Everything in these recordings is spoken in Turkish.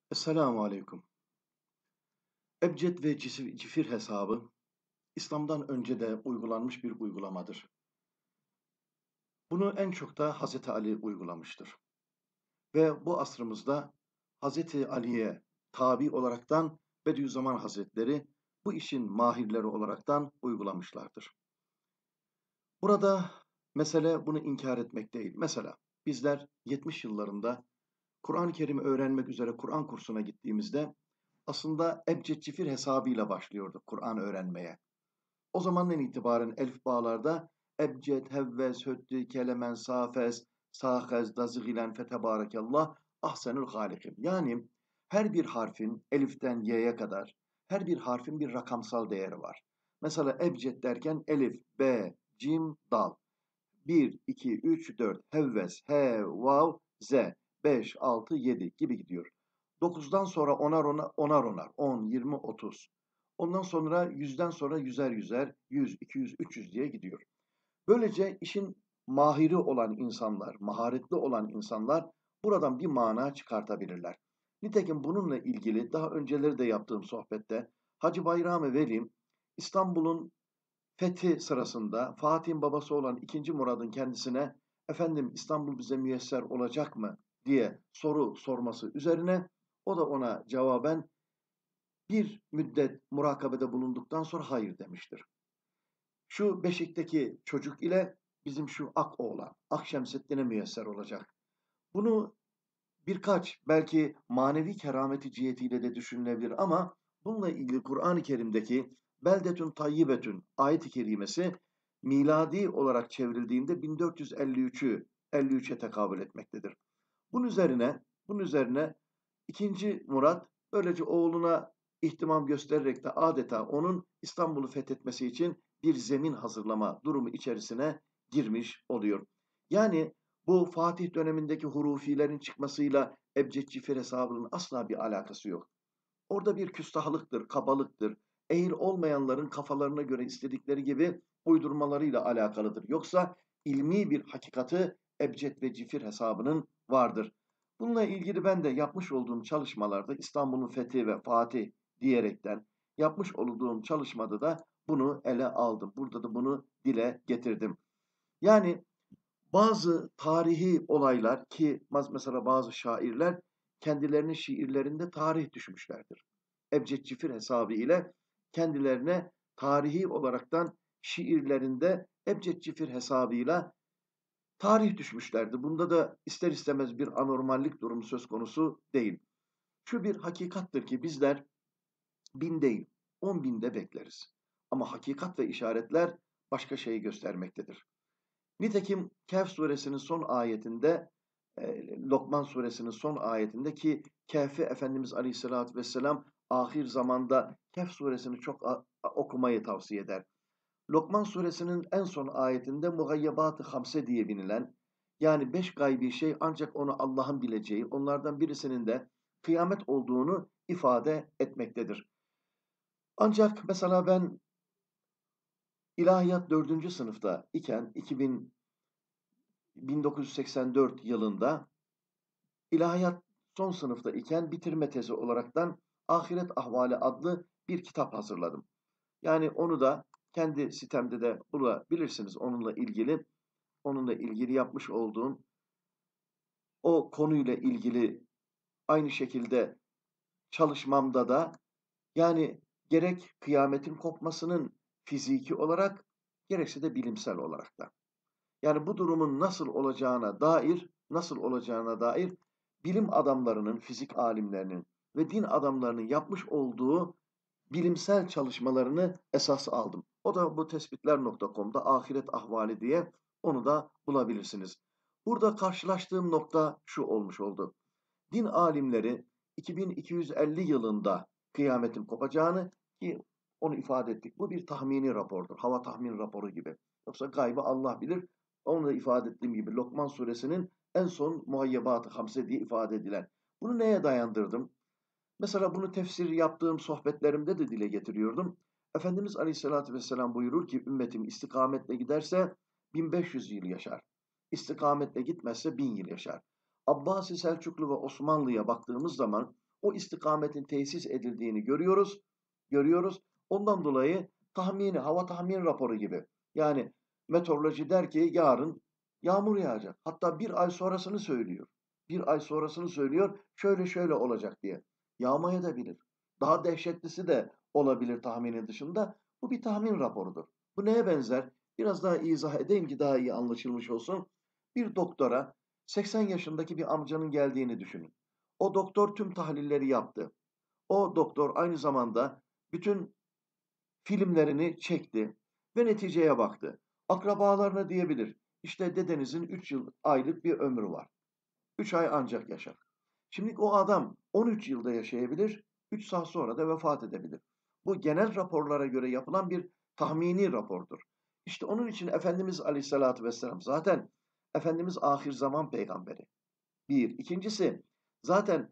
Esselamu Aleyküm. Ebced ve cifir hesabı, İslam'dan önce de uygulanmış bir uygulamadır. Bunu en çok da Hazreti Ali uygulamıştır. Ve bu asrımızda Hazreti Ali'ye tabi olaraktan Bediüzzaman Hazretleri bu işin mahirleri olaraktan uygulamışlardır. Burada mesele bunu inkar etmek değil. Mesela bizler 70 yıllarında Kur'an-ı Kerim'i öğrenmek üzere Kur'an kursuna gittiğimizde aslında ebced cifir hesabıyla başlıyorduk Kur'an öğrenmeye. O zamandan itibaren elifbalarda ebced, hevvez, höddü, kelemen, safez, sahez, dazigilen, fetebarakallah, ahsenül halikim. Yani her bir harfin eliften y'ye kadar her bir harfin bir rakamsal değeri var. Mesela ebced derken elif, b, cim, dal. 1, 2, 3, 4, hevves, he, vav, z, 5, 6, 7 gibi gidiyor. 9'dan sonra onar, 10, 20, 30. Ondan sonra 100'den sonra yüzer, 100, 200, 300 diye gidiyor. Böylece işin mahiri olan insanlar, maharetli olan insanlar buradan bir mana çıkartabilirler. Nitekim bununla ilgili daha önceleri de yaptığım sohbette Hacı Bayram-ı Veli İstanbul'un fethi sırasında Fatih'in babası olan II. Murad'ın kendisine efendim İstanbul bize müyesser olacak mı diye soru sorması üzerine o da ona cevaben bir müddet murakabede bulunduktan sonra hayır demiştir. Şu Beşik'teki çocuk ile bizim şu ak oğlan Akşemseddin'e müyesser olacak. Bunu birkaç belki manevi kerameti cihetiyle de düşünülebilir ama bununla ilgili Kur'an-ı Kerim'deki beldetün tayyibetün ayet-i kerimesi miladi olarak çevrildiğinde 1453'e tekabül etmektedir. Bunun üzerine II. Murat böylece oğluna ihtimam göstererek de adeta onun İstanbul'u fethetmesi için bir zemin hazırlama durumu içerisine girmiş oluyor. Yani bu Fatih dönemindeki hurufilerin çıkmasıyla ebced cifir hesabının asla bir alakası yok. Orada bir küstahlıktır, kabalıktır. Ehil olmayanların kafalarına göre istedikleri gibi uydurmalarıyla alakalıdır. Yoksa ilmi bir hakikati ebced ve cifir hesabının vardır. Bununla ilgili ben de yapmış olduğum çalışmalarda İstanbul'un fethi ve Fatih diyerekten yapmış olduğum çalışmada da bunu ele aldım. Burada da bunu dile getirdim. Yani bazı tarihi olaylar ki mesela bazı şairler kendilerinin şiirlerinde tarih düşmüşlerdir. Ebced cifir hesabı ile kendilerine tarihi olaraktan şiirlerinde ebced cifir hesabıyla tarih düşmüşlerdi. Bunda da ister istemez bir anormallik durumu söz konusu değil. Şu bir hakikattır ki bizler 1000 değil 10.000'de bekleriz. Ama hakikat ve işaretler başka şeyi göstermektedir. Nitekim Kehf suresinin son ayetinde, Lokman suresinin son ayetinde ki Kehf'i Efendimiz Aleyhisselatü Vesselam ahir zamanda Kehf suresini çok okumayı tavsiye eder. Lokman suresinin en son ayetinde mugayyebat-ı hamse diye binilen, yani 5 gaybi şey ancak onu Allah'ın bileceği, onlardan birisinin de kıyamet olduğunu ifade etmektedir. Ancak mesela ben ilahiyat 4. sınıfta iken 1984 yılında ilahiyat son sınıfta iken bitirme tezi olaraktan Ahiret Ahvali adlı bir kitap hazırladım. Yani onu da kendi sitemde de bulabilirsiniz onunla ilgili yapmış olduğum o konuyla ilgili aynı şekilde çalışmamda da yani gerek kıyametin kopmasının fiziki olarak gerekse de bilimsel olarak da. Yani bu durumun nasıl olacağına dair bilim adamlarının, fizik alimlerinin ve din adamlarının yapmış olduğu bilimsel çalışmalarını esas aldım. O da bu tespitler.com'da ahiret ahvali diye onu da bulabilirsiniz. Burada karşılaştığım nokta şu olmuş oldu. Din alimleri 2250 yılında kıyametin kopacağını ki onu ifade ettik. Bu bir tahmini rapordur. Hava tahmin raporu gibi. Yoksa gaybı Allah bilir. Onu da ifade ettiğim gibi Lokman suresinin en son muhayyebat-ı hamse diye ifade edilen. Bunu neye dayandırdım? Mesela bunu tefsir yaptığım sohbetlerimde de dile getiriyordum. Efendimiz Aleyhisselatü Vesselam buyurur ki ümmetim istikametle giderse 1500 yıl yaşar. İstikametle gitmezse 1000 yıl yaşar. Abbasi Selçuklu ve Osmanlı'ya baktığımız zaman o istikametin tesis edildiğini görüyoruz. Ondan dolayı tahmini, hava tahmin raporu gibi. Yani meteoroloji der ki yarın yağmur yağacak. Hatta bir ay sonrasını söylüyor. Bir ay sonrasını söylüyor, şöyle şöyle olacak diye. Yağmaya da bilir. Daha dehşetlisi de olabilir tahminin dışında. Bu bir tahmin raporudur. Bu neye benzer? Biraz daha izah edeyim ki daha iyi anlaşılmış olsun. Bir doktora 80 yaşındaki bir amcanın geldiğini düşünün. O doktor tüm tahlilleri yaptı. O doktor aynı zamanda bütün filmlerini çekti ve neticeye baktı. Akrabalarına diyebilir. İşte dedenizin 3 aylık bir ömrü var. 3 ay ancak yaşar. Şimdi o adam 13 yılda yaşayabilir, 3 saat sonra da vefat edebilir. Bu genel raporlara göre yapılan bir tahmini rapordur. İşte onun için Efendimiz Aleyhisselatü Vesselam zaten Efendimiz ahir zaman peygamberi. Bir. İkincisi zaten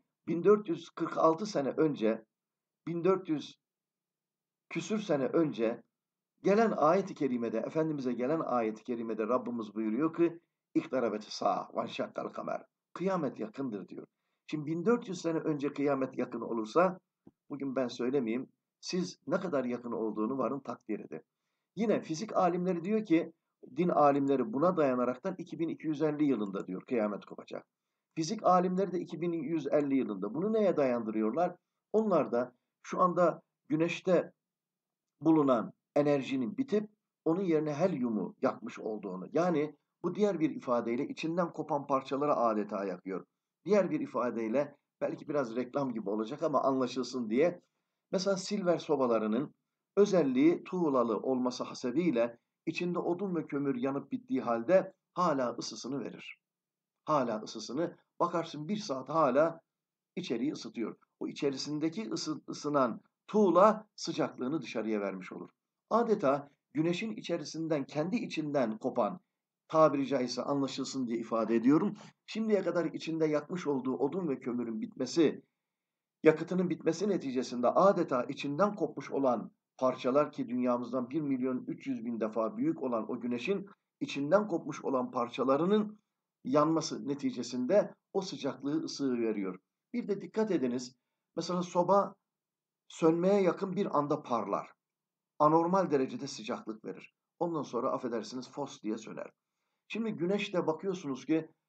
1446 sene önce, 1400 küsür sene önce gelen ayet-i kerimede, Efendimiz'e gelen ayet-i kerimede Rabbimiz buyuruyor ki İktarabeti sa'a vanşakkal kamer. Kıyamet yakındır diyor. Şimdi 1400 sene önce kıyamet yakın olursa bugün ben söylemeyeyim. Siz ne kadar yakın olduğunu varın takdir edin. Yine fizik alimleri diyor ki din alimleri buna dayanaraktan 2250 yılında diyor kıyamet kopacak. Fizik alimleri de 2150 yılında. Bunu neye dayandırıyorlar? Onlar da şu anda güneşte bulunan enerjinin bitip onun yerine helyumu yakmış olduğunu. Yani bu diğer bir ifadeyle içinden kopan parçaları adeta yakıyor. Diğer bir ifadeyle belki biraz reklam gibi olacak ama anlaşılsın diye. Mesela silver sobalarının özelliği tuğlalı olması hasebiyle içinde odun ve kömür yanıp bittiği halde hala ısısını verir. Hala ısısını bakarsın bir saat hala içeriği ısıtıyor. O içerisindeki ısınan tuğla sıcaklığını dışarıya vermiş olur. Adeta güneşin içerisinden, kendi içinden kopan, tabiri caizse anlaşılsın diye ifade ediyorum. Şimdiye kadar içinde yakmış olduğu odun ve kömürün bitmesi, yakıtının bitmesi neticesinde adeta içinden kopmuş olan parçalar ki dünyamızdan 1.300.000 defa büyük olan o güneşin içinden kopmuş olan parçalarının yanması neticesinde o sıcaklığı, ısığı veriyor. Bir de dikkat ediniz. Mesela soba sönmeye yakın bir anda parlar. Anormal derecede sıcaklık verir. Ondan sonra affedersiniz fos diye söner. Şimdi güneşte bakıyorsunuz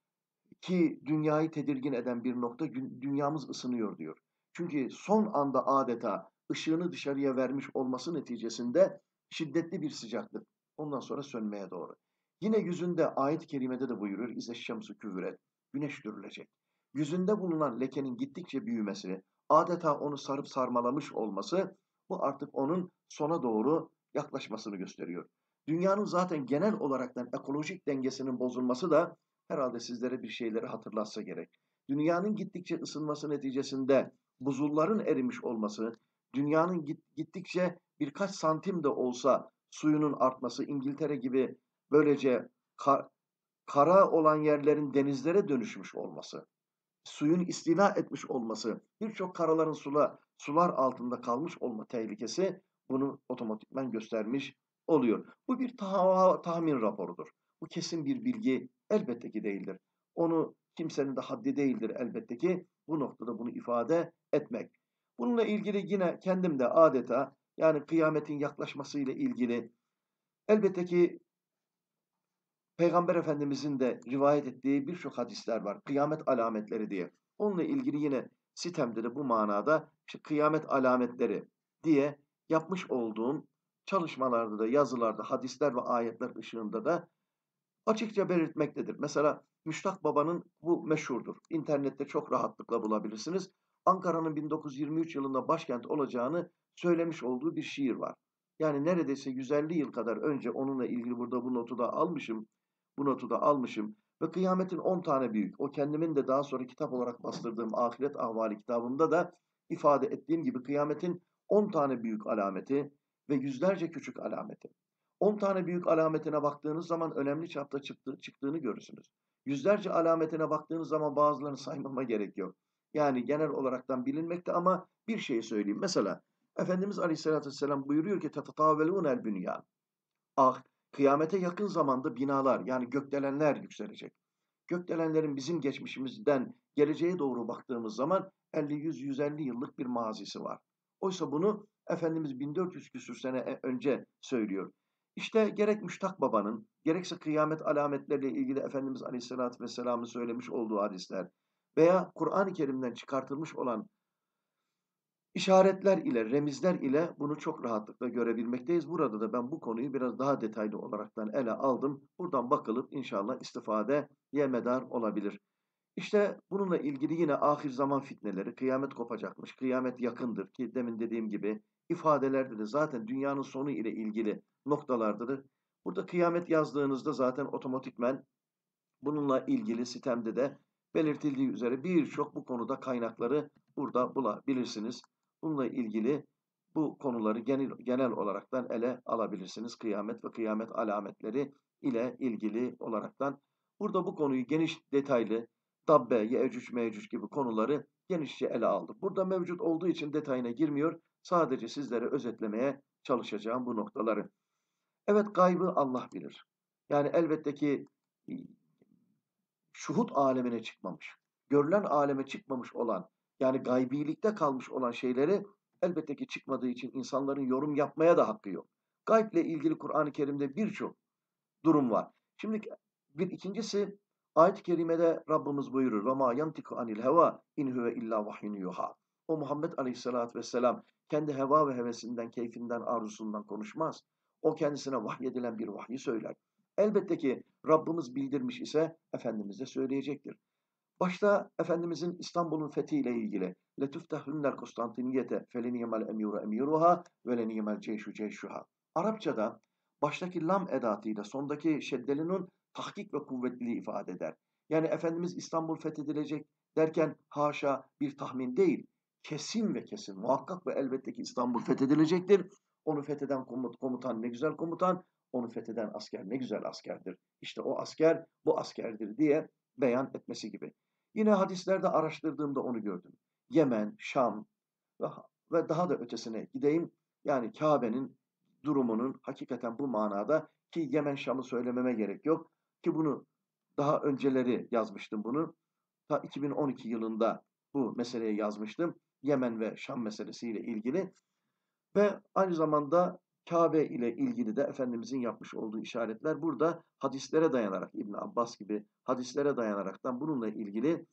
ki dünyayı tedirgin eden bir nokta dünyamız ısınıyor diyor. Çünkü son anda adeta ışığını dışarıya vermiş olması neticesinde şiddetli bir sıcaklık. Ondan sonra sönmeye doğru. Yine yüzünde ayet-i kerimede de buyurur. İzeşşemsu küvüret. Güneş dürülecek. Yüzünde bulunan lekenin gittikçe büyümesi, adeta onu sarıp sarmalamış olması bu artık onun sona doğru yaklaşmasını gösteriyor. Dünyanın zaten genel olaraktan ekolojik dengesinin bozulması da herhalde sizlere bir şeyleri hatırlatsa gerek. Dünyanın gittikçe ısınması neticesinde buzulların erimiş olması, dünyanın gittikçe birkaç santim de olsa suyunun artması, İngiltere gibi böylece kara olan yerlerin denizlere dönüşmüş olması, suyun istila etmiş olması, birçok karaların sular altında kalmış olma tehlikesi bunu otomatikman göstermiş oluyor. Bu bir tahmin raporudur. Bu kesin bir bilgi elbette ki değildir. Onu kimsenin de haddi değildir elbette ki bu noktada bunu ifade etmek. Bununla ilgili yine kendim de adeta yani kıyametin yaklaşmasıyla ilgili elbette ki Peygamber Efendimizin de rivayet ettiği birçok hadisler var. Kıyamet alametleri diye. Onunla ilgili yine sitemde de bu manada işte kıyamet alametleri diye yapmış olduğum çalışmalarda da yazılarda hadisler ve ayetler ışığında da açıkça belirtmektedir. Mesela Müştak Baba'nın bu meşhurdur. İnternette çok rahatlıkla bulabilirsiniz. Ankara'nın 1923 yılında başkent olacağını söylemiş olduğu bir şiir var. Yani neredeyse 150 yıl kadar önce onunla ilgili burada bu notu da almışım. Bu notu da almışım. Ve kıyametin 10 tane büyük. O kendimin de daha sonra kitap olarak bastırdığım Ahiret Ahvali kitabımda da ifade ettiğim gibi kıyametin 10 tane büyük alameti ve yüzlerce küçük alameti. 10 tane büyük alametine baktığınız zaman önemli çapta çıktığını görürsünüz. Yüzlerce alametine baktığınız zaman bazılarını saymama gerek yok. Yani genel olaraktan bilinmekte ama bir şey söyleyeyim. Mesela Efendimiz Aleyhisselatü Vesselam buyuruyor ki تَتَطَاوَلُونَ الْبُنْيَانِ Ah, kıyamete yakın zamanda binalar yani gökdelenler yükselecek. Gökdelenlerin bizim geçmişimizden geleceğe doğru baktığımız zaman 50, 100, 150 yıllık bir mazisi var. Oysa bunu Efendimiz 1400 küsür sene önce söylüyor. İşte gerek Müştak Baba'nın, gerekse kıyamet alametleriyle ilgili Efendimiz Aleyhisselatü Vesselam'ın söylemiş olduğu hadisler veya Kur'an-ı Kerim'den çıkartılmış olan İşaretler ile, remizler ile bunu çok rahatlıkla görebilmekteyiz. Burada da ben bu konuyu biraz daha detaylı olaraktan ele aldım. Buradan bakılıp inşallah istifadeye medar olabilir. İşte bununla ilgili yine ahir zaman fitneleri, kıyamet kopacakmış, kıyamet yakındır ki demin dediğim gibi ifadelerde de zaten dünyanın sonu ile ilgili noktalardır. Burada kıyamet yazdığınızda zaten otomatikmen bununla ilgili sitemde de belirtildiği üzere birçok bu konuda kaynakları burada bulabilirsiniz. Bununla ilgili bu konuları genel olaraktan ele alabilirsiniz. Kıyamet ve kıyamet alametleri ile ilgili olaraktan. Burada bu konuyu geniş detaylı Dabbe, Yecüc, Mecüc gibi konuları genişçe ele aldım. Burada mevcut olduğu için detayına girmiyor. Sadece sizlere özetlemeye çalışacağım bu noktaları. Evet, gaybı Allah bilir. Yani elbette ki şuhud alemine çıkmamış, görülen aleme çıkmamış olan, yani gaybilikte kalmış olan şeyleri elbette ki çıkmadığı için insanların yorum yapmaya da hakkı yok. Gayble ilgili Kur'an-ı Kerim'de birçok durum var. Şimdi bir ikincisi ayet-i kerimede Rabbimiz buyurur ve ma yantiku anil heva in huve illa vahyun yuha. O Muhammed Aleyhisselatü Vesselam kendi heva ve hevesinden, keyfinden, arzusundan konuşmaz. O kendisine vahyedilen bir vahyi söyler. Elbette ki Rabbimiz bildirmiş ise Efendimiz de söyleyecektir. Başta Efendimizin İstanbul'un fethiyle ilgili لَتُفْتَحُنَّ Konstantiniyete فَلَنِيَمَا الْاَمِيرُ اَمِيرُهَا وَلَنِيَمَا الْجَيْشُ جَيْشُهَا. Arapçada baştaki lam edatıyla sondaki şeddelinin tahkik ve kuvvetliliği ifade eder. Yani Efendimiz İstanbul fethedilecek derken haşa bir tahmin değil, kesin ve kesin, muhakkak ve elbette ki İstanbul fethedilecektir. Onu fetheden komutan ne güzel komutan, onu fetheden asker ne güzel askerdir. İşte o asker bu askerdir diye beyan etmesi gibi. Yine hadislerde araştırdığımda onu gördüm. Yemen, Şam ve daha da ötesine gideyim. Yani Kabe'nin durumunun hakikaten bu manada ki Yemen, Şam'ı söylememe gerek yok ki bunu daha önceleri yazmıştım bunu. Ta 2012 yılında bu meseleye yazmıştım. Yemen ve Şam meselesiyle ilgili ve aynı zamanda Kabe ile ilgili de Efendimizin yapmış olduğu işaretler burada hadislere dayanarak İbn Abbas gibi hadislere dayanaraktan bununla ilgili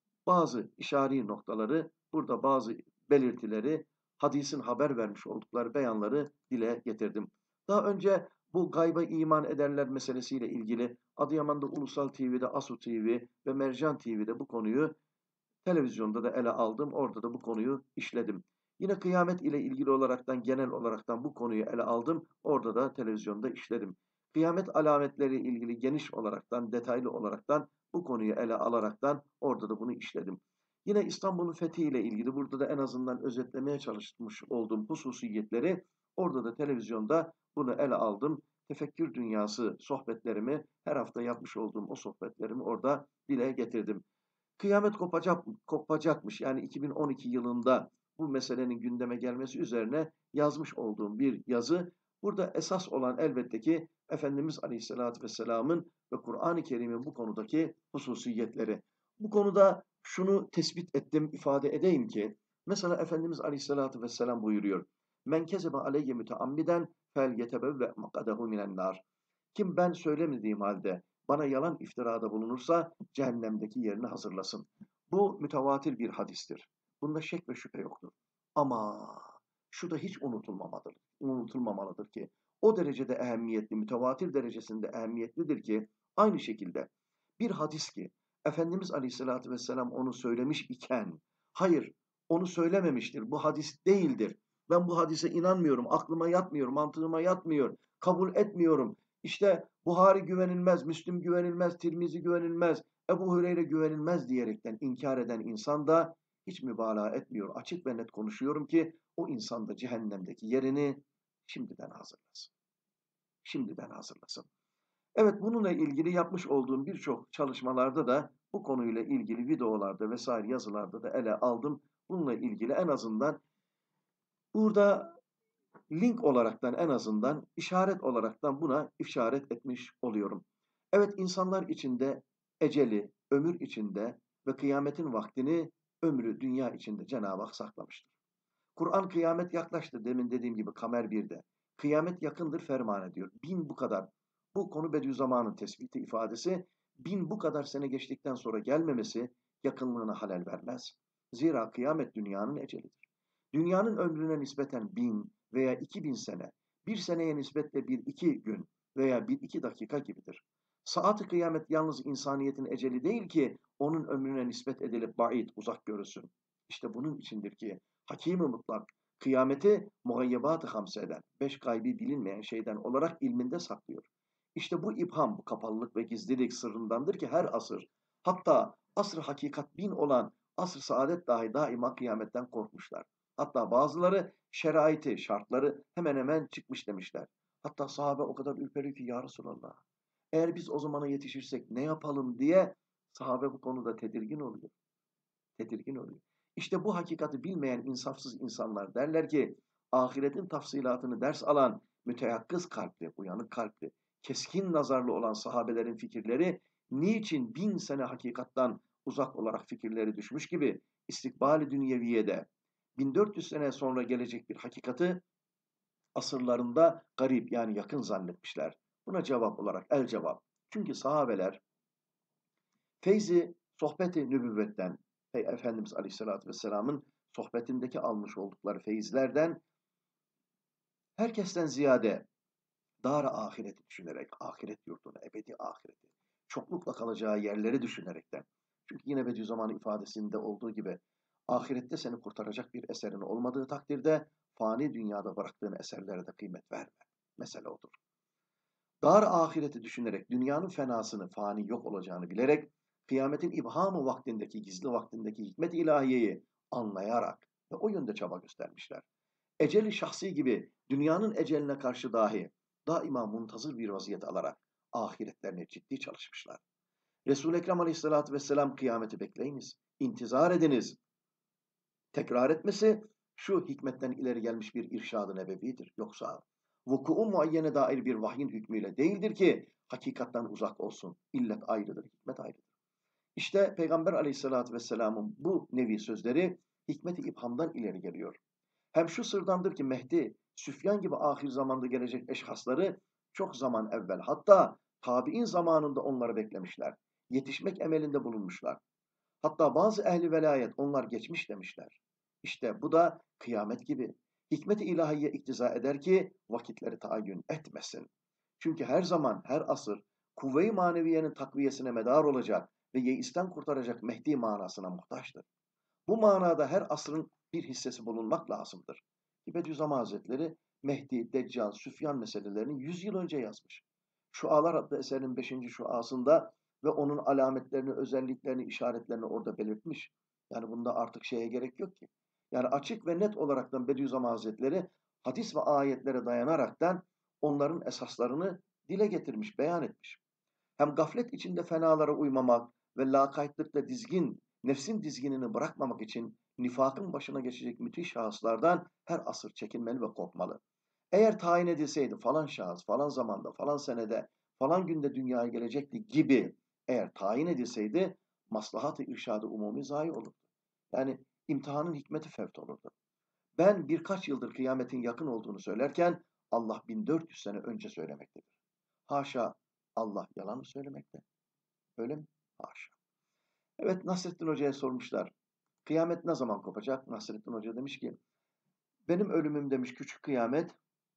bazı işari noktaları, burada bazı belirtileri, hadisin haber vermiş oldukları beyanları dile getirdim. Daha önce bu gayba iman ederler meselesiyle ilgili Adıyaman'da Ulusal TV'de, Asu TV ve Mercan TV'de bu konuyu televizyonda da ele aldım. Orada da bu konuyu işledim. Yine kıyamet ile ilgili olaraktan genel olaraktan bu konuyu ele aldım. Orada da televizyonda işledim. Kıyamet alametleri ilgili geniş olaraktan, detaylı olaraktan bu konuyu ele alaraktan orada da bunu işledim. Yine İstanbul'un fethi ile ilgili burada da en azından özetlemeye çalışmış olduğum hususiyetleri orada da televizyonda bunu ele aldım. Tefekkür dünyası sohbetlerimi her hafta yapmış olduğum o sohbetlerimi orada dile getirdim. Kıyamet kopacakmış. Yani 2012 yılında bu meselenin gündeme gelmesi üzerine yazmış olduğum bir yazı. Burada esas olan elbette ki Efendimiz Aleyhisselatü Vesselam'ın ve Kur'an-ı Kerim'in bu konudaki hususiyetleri. Bu konuda şunu tespit ettim, ifade edeyim ki, mesela Efendimiz Aleyhisselatü Vesselam buyuruyor. Men kezebe aleyye müteammiden fel yetebevve makadahu minen nar. Kim ben söylemediğim halde bana yalan iftirada bulunursa cehennemdeki yerini hazırlasın. Bu mütevatir bir hadistir. Bunda şek ve şüphe yoktur. Ama şu da hiç unutulmamalıdır ki o derecede ehemmiyetli, mütevatir derecesinde ehemmiyetlidir ki aynı şekilde bir hadis ki Efendimiz Aleyhisselatü Vesselam onu söylemiş iken hayır onu söylememiştir, bu hadis değildir. Ben bu hadise inanmıyorum, aklıma yatmıyor, mantığıma yatmıyor, kabul etmiyorum. İşte Buhari güvenilmez, Müslim güvenilmez, Tirmizi güvenilmez, Ebu Hureyre güvenilmez diyerekten inkar eden insan da hiç mübalağa etmiyor. Açık ve net konuşuyorum ki o insan da cehennemdeki yerini şimdiden hazırlasın. Şimdiden hazırlasın. Evet, bununla ilgili yapmış olduğum birçok çalışmalarda da bu konuyla ilgili videolarda vesaire yazılarda da ele aldım. Bununla ilgili en azından burada link olaraktan en azından işaret olaraktan buna işaret etmiş oluyorum. Evet insanlar içinde eceli, ömür içinde ve kıyametin vaktini ömrü dünya içinde Cenab-ı Hak saklamıştır. Kur'an kıyamet yaklaştı demin dediğim gibi Kamer 1'de. Kıyamet yakındır ferman ediyor. Bin bu kadar. Bu konu Bediüzzaman'ın tespiti ifadesi. Bin bu kadar sene geçtikten sonra gelmemesi yakınlığına halel vermez. Zira kıyamet dünyanın ecelidir. Dünyanın ömrüne nispeten 1000 veya 2000 sene, bir seneye nispetle bir iki gün veya bir iki dakika gibidir. Saat-ı kıyamet yalnız insaniyetin eceli değil ki onun ömrüne nispet edilip ba'id, uzak görülsün. İşte bunun içindir ki Hakim-i mutlak kıyameti mugayyebat-ı hamseden, beş gaybi bilinmeyen şeyden olarak ilminde saklıyor. İşte bu ibham, bu kapalılık ve gizlilik sırrındandır ki her asır, hatta asr-ı hakikat bin olan asr-ı saadet dahi daima kıyametten korkmuşlar. Hatta bazıları şeraiti, şartları hemen hemen çıkmış demişler. Hatta sahabe o kadar ürperiyor ki ya Resulallah, eğer biz o zamana yetişirsek ne yapalım diye sahabe bu konuda tedirgin oluyor. Tedirgin oluyor. İşte bu hakikati bilmeyen insafsız insanlar derler ki ahiretin tafsilatını ders alan müteyakkız kalpli, uyanık kalpli, keskin nazarlı olan sahabelerin fikirleri niçin 1000 sene hakikattan uzak olarak fikirleri düşmüş gibi istikbal-i dünyeviyede 1400 sene sonra gelecek bir hakikati asırlarında garip yani yakın zannetmişler. Buna cevap olarak el cevap. Çünkü sahabeler feyzi sohbeti nübüvvetten, Efendimiz Aleyhisselatü Vesselam'ın sohbetindeki almış oldukları feyizlerden herkesten ziyade dar-ı ahireti düşünerek, ahiret yurdunu, ebedi ahireti, çoklukla kalacağı yerleri düşünerekten. Çünkü yine Bediüzzaman ifadesinde olduğu gibi ahirette seni kurtaracak bir eserin olmadığı takdirde fani dünyada bıraktığın eserlere de kıymet verme. Mesele odur. Dar ahireti düşünerek, dünyanın fenasını, fani yok olacağını bilerek, kıyametin ibhamı vaktindeki, gizli vaktindeki hikmet ilahiyeyi anlayarak ve o yönde çaba göstermişler. Eceli şahsi gibi dünyanın eceline karşı dahi daima muntazır bir vaziyet alarak ahiretlerine ciddi çalışmışlar. Resul-i Ekrem Aleyhisselatü Vesselam kıyameti bekleyiniz, intizar ediniz. Tekrar etmesi şu hikmetten ileri gelmiş bir irşad-ı nebevidir. Yoksa vuku muayyene dair bir vahyin hükmüyle değildir ki hakikattan uzak olsun. İllet ayrıdır, hikmet ayrıdır. İşte Peygamber Aleyhisselatü Vesselam'ın bu nevi sözleri hikmet-i ibhamdan ileri geliyor. Hem şu sırdandır ki Mehdi, Süfyan gibi ahir zamanda gelecek eşhasları çok zaman evvel hatta tabi'in zamanında onları beklemişler. Yetişmek emelinde bulunmuşlar. Hatta bazı ehli velayet onlar geçmiş demişler. İşte bu da kıyamet gibi. Hikmet-i ilahiye iktiza eder ki vakitleri tayin etmesin. Çünkü her zaman, her asır kuvve-i maneviyenin takviyesine medar olacak ve yeisten kurtaracak Mehdi manasına muhtaçtır. Bu manada her asrın bir hissesi bulunmak lazımdır. Bediüzzaman Hazretleri Mehdi, Deccal, Süfyan meselelerini 100 yıl önce yazmış. Şualar adlı eserinin 5. şuasında ve onun alametlerini, özelliklerini, işaretlerini orada belirtmiş. Yani bunda artık şeye gerek yok ki. Yani açık ve net olaraktan Bediüzzaman Hazretleri hadis ve ayetlere dayanaraktan onların esaslarını dile getirmiş, beyan etmiş. Hem gaflet içinde fenalara uymamak ve lakaytlıkta dizgin, nefsin dizginini bırakmamak için nifakın başına geçecek müthiş şahıslardan her asır çekinmeli ve korkmalı. Eğer tayin edilseydi falan şahıs, falan zamanda, falan senede, falan günde dünyaya gelecekti gibi eğer tayin edilseydi maslahat-ı irşad-ı umumi zayi olurdu. Yani imtihanın hikmeti fevt olurdu. Ben birkaç yıldır kıyametin yakın olduğunu söylerken Allah 1400 sene önce söylemektedir. Haşa Allah yalan mı söylemekte? Öyle mi? Haşa. Evet Nasrettin Hoca'ya sormuşlar. Kıyamet ne zaman kopacak? Nasrettin Hoca demiş ki benim ölümüm demiş küçük kıyamet,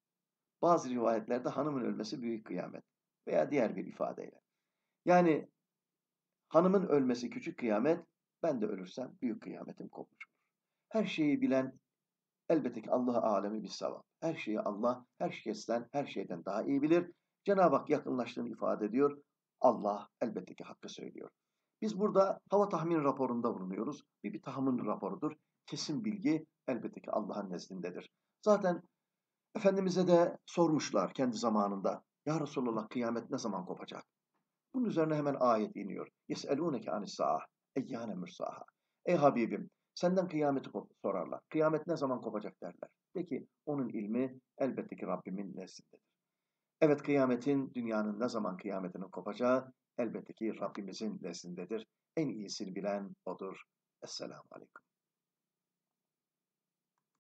bazı rivayetlerde hanımın ölmesi büyük kıyamet veya diğer bir ifadeyle. Yani hanımın ölmesi küçük kıyamet, ben de ölürsem büyük kıyametim kopmuş olur. Her şeyi bilen elbette ki Allah alemi bir sevap. Her şeyi Allah, her şeyden, her şeyden daha iyi bilir. Cenab-ı Hak yakınlaştığını ifade ediyor. Allah elbette ki hakkı söylüyor. Biz burada hava tahmin raporunda bulunuyoruz. Bir tahmin raporudur. Kesin bilgi elbette ki Allah'ın nezdindedir. Zaten Efendimiz'e de sormuşlar kendi zamanında. Ya Resulallah kıyamet ne zaman kopacak? Bunun üzerine hemen ayet iniyor. يَسْأَلُونَكَ عَنِ السَّاعَةِ اَيَّانَ مُرْسَاهَا. Ey Habibim, senden kıyameti sorarlar. Kıyamet ne zaman kopacak derler. De ki onun ilmi elbette ki Rabbimin nezdindedir. Evet kıyametin, dünyanın ne zaman kıyametinin kopacağı elbette ki Rabbimizin nezdindedir. En iyisini bilen O'dur. Esselamu Aleyküm.